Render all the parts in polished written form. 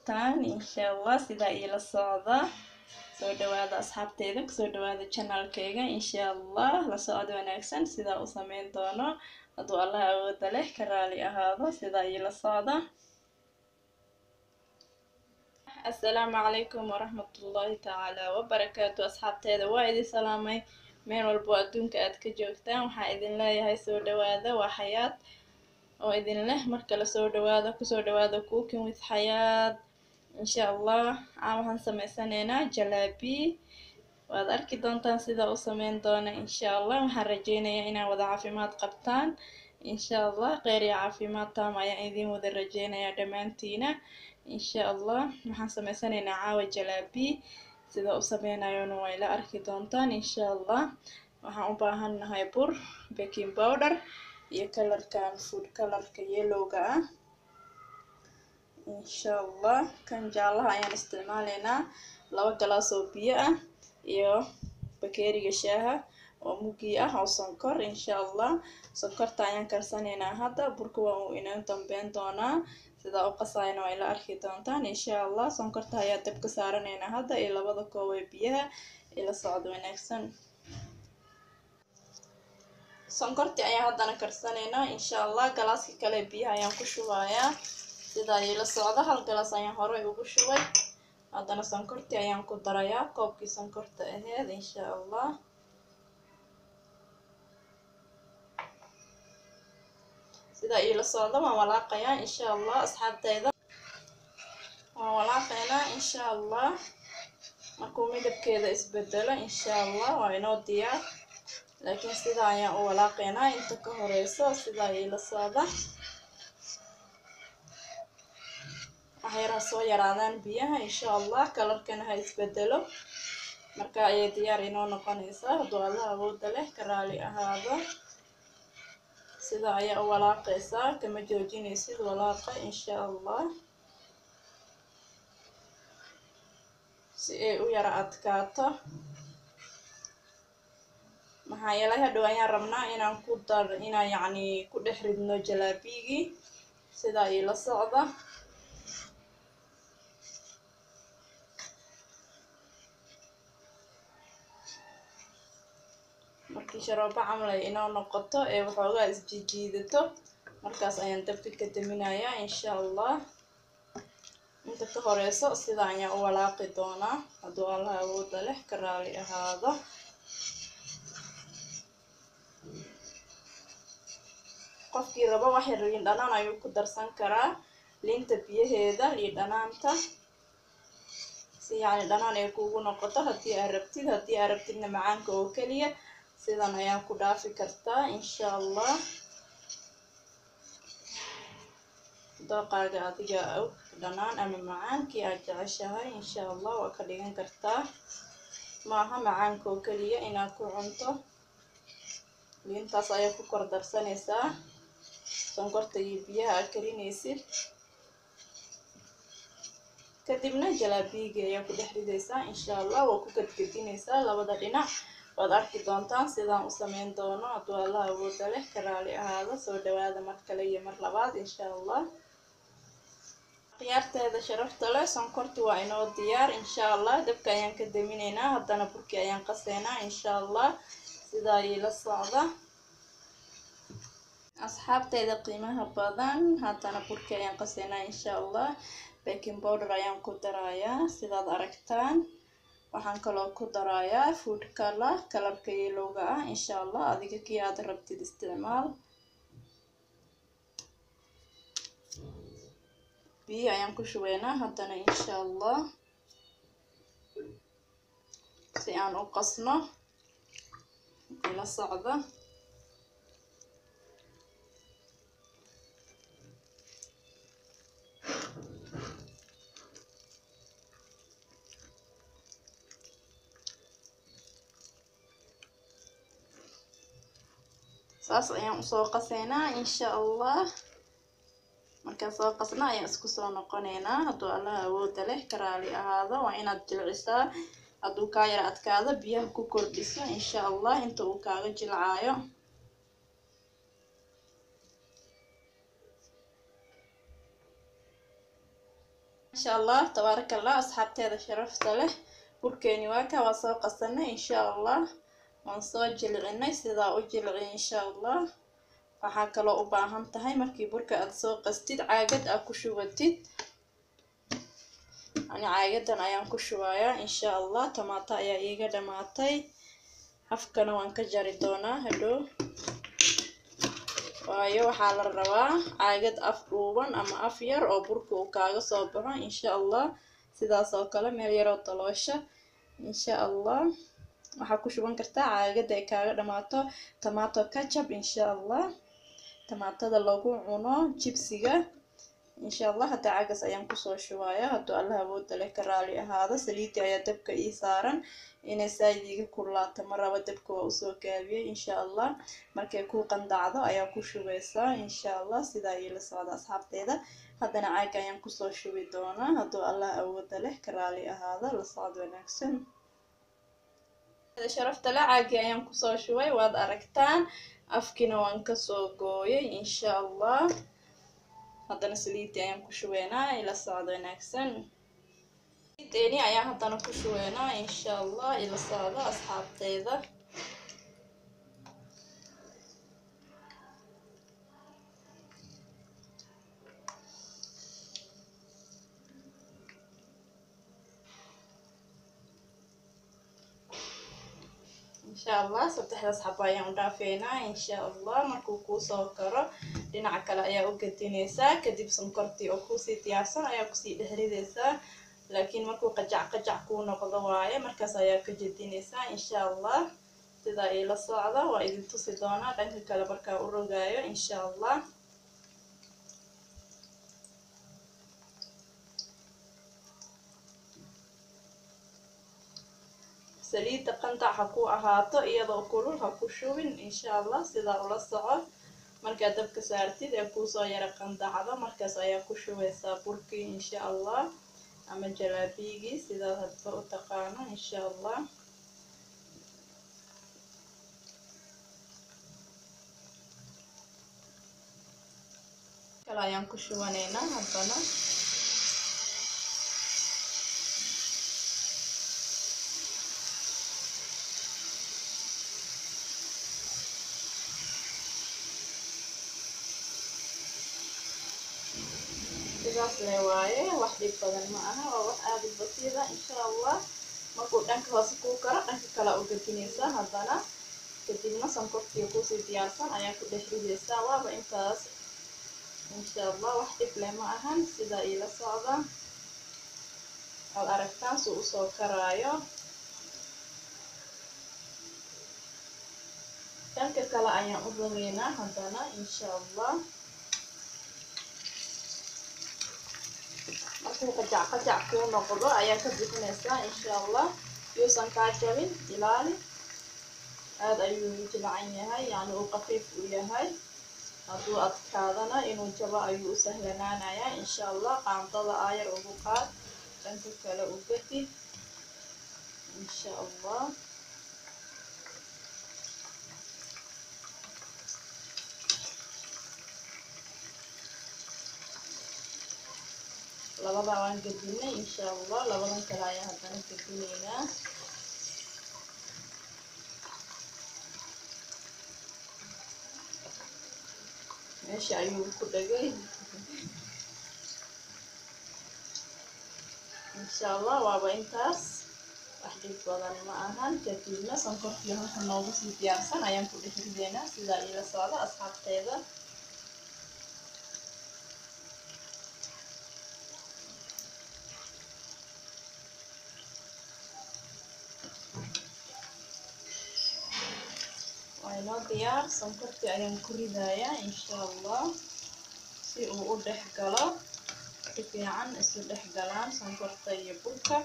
joogtaan insha Allah sida ila socda soo dhawaada asxaabteeda kusoo dhawaada channelkayga insha Allah la socod wanaagsan sida u sameyn doono haduu Allah awooda leh ka raali ahaado sida ila socda. Assalaamu calaykum waraxmatullaahi tacaala wabarakaatu asxaabteeda waa idin salaamay meel walbo adduunka aad ka joogtaan waxaa idin leeyahay soo dhawaada waa xayaat oo idin leh marka la soo dhawaado kusoo dhawaada cooking with xayaat insha Allah waxaan sameysanaynaa jalaabi waad arki doontaan sida u sameyn doona insha Allah waxaan rajeynayaa inaan wada caafimaad qabtaan insha Allah khayr iyo caafimaad taam ayaan idin wada rajeynayaa dhammaantiina insha Allah waxaan sameysanaynaa caawa jalaabi sida u sameynayona waa ila arki doontaan insha Allah waxaan u baahanahay bur baking powder iyo kalarkan food kalarka yellowga ah insha Allah kan jaalaha ayaan isticmaalaynaa 2 galaas oo biyo ah iyo bakeeriga shaaha oo mugi ah oo sonkor insha Allah sonkorta ayaan karsanaynaa hadda burka waa uu inaan dambeyn doonaa sida u qasayna waa ila arki doontaan insha Allah sonkorta ayaa dabka saaranaynaa hadda iyo 2 koob oo biyaha ila socod wanaagsan sonkorti ayaa haddana karsanaynaa insha Allah galaaska kale biyaha ayaan ku shubayaa sida ila socda 1 galaas ayaan hore ugu shubay haddana sonkorti ayaan ku darayaa koobkii sonkorta ahayd insha Allah sida ila socda waan walaaqayaa insha Allah asxaabtayda waan walaaqaynaa insha Allah markuu midabkeeda isbedelo insha Allah waa inoo diyaar laakiin sida ayaan u walaaqaynaa inta ka horeyso sida ila socda waxay soo yaraadaan biyaha insha Allah kalarkana ha isbedelo marka ay diyaar inoo noqonaysaa haduu Allah awooda leh ka raali ahaado sida ayaa u walaaqaysaa kama joojinaysid walaaqa insha Allah si ay u yara adkaato maxaa yeelay hadhow ayaan rabnaa inaan ku dhex ridno jalaabigii sida ila socda markii sharoobo camal ay inoo noqoto ee waxoogaa isjiidato markaas ayaan dabka ka daminayaa insha Allah inta ka horeyso sida ayaan u walaaqi doonaa haduu Allah awooda leh ka raali ahaado qofkii rabo wax yar liin dhanaan ayuu ku darsan karaa liinta biyaheeda liin dhanaanta si dhanaan ay kugu noqoto haddii aad rabtidna macaanka oo kaliya sidan ayaan ku dhaafi kartaa insha Allah dooqaaga adiga dhanaan ama macaankii aad jeceshahay insha Allah waa ka dhigan kartaa maaha macaanka oo kaliya inaad ku cunto liintaas ayaa ku kor darsanaysaa sonkorta iyo biyaha aad karinaysid kadibna jalaabiga ayaa ku dhex ridaysaa insha Allah waa ku gadgadinaysaa labada dhinac waad arki doontaan sidaan u sameyn doono haduu Allah awooda leh ka raali ahaado soo dhawaada mar kale iyo mar labaad insha Allah khiyaarteeda sharafta leh sonkorti waa inoo diyaar insha Allah dabka ayaan ka daminaynaa haddana burkii ayaan qasaynaa insha Allah sida ila socda asxaabteeda qiimaha badan haddana burkii ayaan qasaynaa insha Allah baking powder ayaan ku darayaa sidaad aragtaan waxaan kaloo ku darayaa food kalarka yellowga ah insha Allah adiga kii aad rabtid isticmaal biyo ayaan ku shubaynaa haddana insha Allah si aan u qasno ila socda saas ayaan usoo qasaynaa insha Allah markaan soo qasna ayaan isku soo noqonaynaa haduu Allah awooda leh ka raali ahaado waa inaad jilcisaa haduu kaa yara adkaado biyaha ku kordhiso insha Allah inta uu kaaga jilcaayo ما شاء الله تبارك الله أصحابتي هذا شرفت له بركيني واكا وسوق السنة إن شاء الله وانصوج جلعنا سيدا أجلعي إن شاء الله waxaa kaloo u baahan tahay markii burka aad soo qastid caagad aad ku shubatid ani caagadan ayaan ku shubayaa insha Allah tomato ayaa iiga dhamaatay afkana waan ka jari doonaa hadhow waayo waxaa la rabaa caagad af dhuuban ama af yar oo burka uu kaaga soo baxo insha Allah sidaas oo kale meel yar oo taloosha insha Allah waxaa ku shuban kartaa caagad ay kaaga dhamaato tomato ketchup insha Allah tamatada lagu cuno jibsiga insha Allah hada caagas ayaan ku soo shubayaa haduu Allah awood leh ka raali ahaado saliidii ayaa dabka ii saaran inay saayiga kulaato maraba dabka waa usoo gaabiyay insha Allah markay ku qandacdo ayaa ku shubaysaa insha Allah sida ay la socdo asxaabteeda hadana caag ayaan ku soo shubi doonaa haduu Allah awood leh ka raali ahaado la socdo wanaagsan sharafta la caagi ayaan ku soo shubay waad aragtaan afkina waan ka soo gooyay insha Allah hadana saliidii ayaan ku shubaynaa ila socdo wanaagsan saliidii ayaan hadana ku shubaynaa insha Allah ila socdo asxaabteeda إن شاء الله صدحنا صحبايا ودافينا إن شاء الله مركو كوسو كرو دينا عكلا أيا وقدينيسا كدب سنكرتي أو كوسي تياسا أيا كوسي دهريديسا لكن مركو قجع كونا قضوايا مركز أيا كجدينيسا إن شاء الله تدا إلى الصعدة وإذن تصدونا دانك كالبركا أروغايو إن شاء الله saliida qandac ha ku ahaato iyadoo kulul ha ku shubin insha Allah sidaa ula socod marka dabka saartid ee ku soo yara qandacdo markaas ayaa ku shubaysaa burkii insha Allah ama jalaabigi sidaa hadba u taqaano insha Allah kala ayaan ku shubaneynaa hadana sidaas le waaye wax dhib badan ma aha waa wax aad u basiida insha Allah markuu dhanka hoose ku karo dhanka kale u gadinaysaa hadana kadibna sonkortii ku sii diyaarsan ayaa ku dhex ridaysaa waaba intaas insha Allah wax dhib leh ma ahan sida ila socda hal aragtaan soo usoo karaayo dhanka kale ayaan u rogeynaa hadana insha Allah markuu qajac ku noqdo ayaa ka bixinaysaa insha Allah yuusan ka jabin ilaali aad ayuu jilcan yahay yani uu qafiif u yahay haduu adkaadana inuu jabo ayuu u sahlanaanayaa insha Allah qaantada ayar ugu qaad dhanka kale u gadi insha Allah labada waan gadinay insha Allah labadan kale ayaan hadana gadinaynaa meesha ayuu ku dhagay insha Allah waaba intaas wax dhib badan ma ahan kadibna sonkortii halka noogu sii diyaarsan ayaan ku dhex ridaynaa sidaa ila socda asxaabteeda inoo diyaar sonkortii ayaan ku ridayaa insha Allah si uu u dhex galo si fiican isu dhex galaan sonkorta iyo burka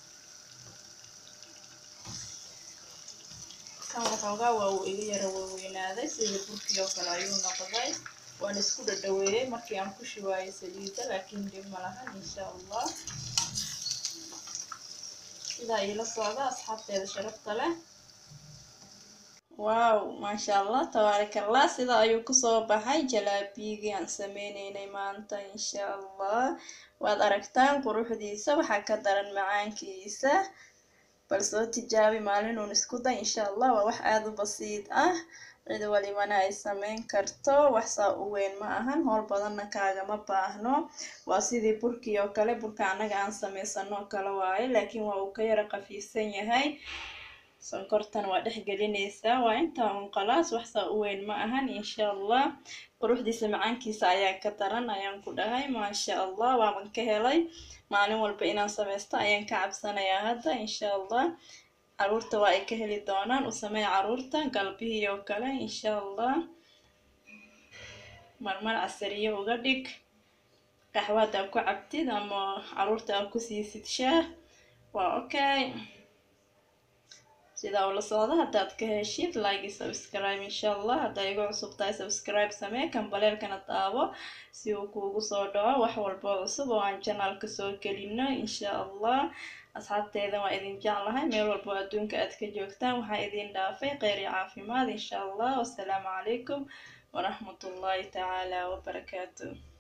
kan waxoogaa waa uu iga yara waaweynaaday sida burkii oo kale ayuu noqday waan isku dhadhaweeyey markii aan ku shubaayay saliida laakiin dhib ma lahan insha Allah sidaa ila socda asxaabteeda sharafta leh واو ما شاء الله تبارك الله سيدا ayuu kusoo baxay jalaabigii aan sameynaynay maanta insha allah waad aragtaan quruxdiisa waxaa ka daran macaankiisa bal soo tijaabi maalin uun isku day insha allah waa wax aad u basiid ah cid walibana ay sameyn karto wax saa u weyn ma ahan howl badanna kaagama baahno waa sidii burkii oo kale burka annaga aan samaysano kale waaye laakiin waa uu ka yara qafiifsan yahay sonkortan waa dhex gelinaysaa waa intaa un qalaas wax saa u weyn ma ahan insha allah quruxdiisa macaankiisa ayaa ka daran ayaan ku dhahay maasha allah waaban ka helay maalin walba inaan samaysto ayaan ka cabsanayaa hadda insha allah caruurta waa ay ka heli doonaan u sameey caruurta galbihii oo kale insha allah marmar casariyo uga dhig qaxwada ku cabtid ama caruurta aad ku siisid shaah waa okay sida ula socda haddaad ka heshid like iyo subscribe insha allah haddaa igu cusub tahay subscribe samee kambaleelkana taabo si uu kuugu soo dhaco wax walba cusub oo aan janaalka soo gelino insha allah asxaabteeda waa idin jeclahay meel walba adduunka aad ka joogtaan waxaa idin dhaafay kheyr iyo caafimaad insha allah wassalaamu calaykum waraxmatullaahi tacaala wabarakaatuh